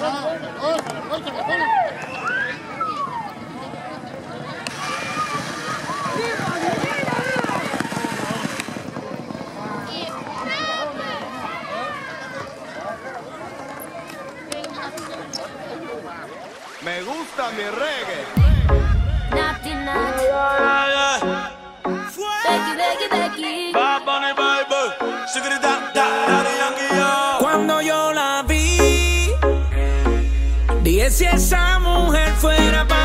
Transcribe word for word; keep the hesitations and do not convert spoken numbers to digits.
Me gusta mi reggae. Naughty, naughty. Becky, Becky, Becky. Bad Bunny, baby. Shiggy da, da, Daddy Yankee, yo. Cuando yo la vi, dije si esa mujer fuera para